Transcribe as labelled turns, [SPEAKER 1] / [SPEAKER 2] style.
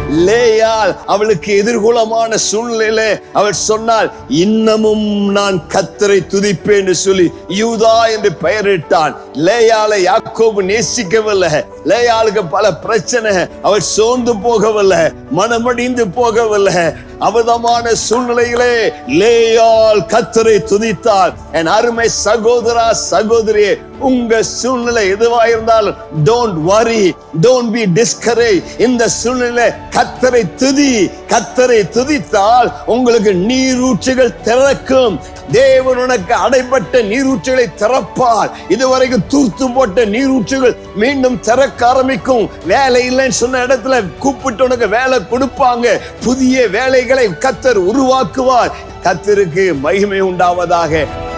[SPEAKER 1] லேயாள் அவளுக்கு எதிர்கூலமான சூழ்நிலையிலே அவள் சொன்னாள், இன்னமும் நான் கர்த்தரை துதிப்பேன் என்று சொல்லி யூதா என்று பெயரிட்டான். லேயாளை யாக்கோபு நேசிக்கவில்லை. லேயாளுக்கு பல பிரச்சனை. அவள் சோர்ந்து போகவில்லை, மனமடிந்து போகவில்லை. அவதமான சூழ்நிலையிலே லேயாள் கர்த்தரை துதித்தாள். என் அருமை சகோதரா சகோதரியே, உங்க சூழ்நிலை எதுவா இருந்தாலும் don't worry, don't be discourage. இந்த சூழ்நிலை கர்த்தரை துதி. கர்த்தரை துதித்தால் உங்களுக்கு நீரூற்றுகள் திறக்கும். தேவன் உனக்கு அடைபட்ட நீரூற்றுகளை திறப்பார். இதுவரைக்கும் தூர்த்து போட்ட நீரூற்றுகள் மீண்டும் திறக்க ஆரம்பிக்கும். வேலை இல்லைன்னு சொன்ன இடத்துல கூப்பிட்டு உனக்கு வேலை கொடுப்பாங்க. புதிய வேலைகளை கர்த்தர் உருவாக்குவார். கர்த்தருக்கு மகிமை உண்டாவதாக.